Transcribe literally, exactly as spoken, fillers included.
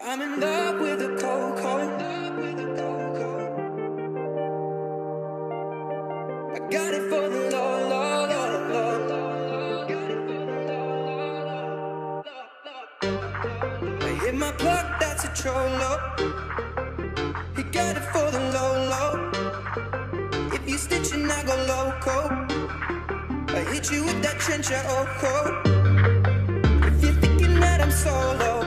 I'm in love with a Coco. I got it for the low, low, low, low. I hit my plug, that's a trollo. He got it for the low, low. If you stitching, I go loco. I hit you with that trencher, oh, oh. If you're thinking that I'm solo,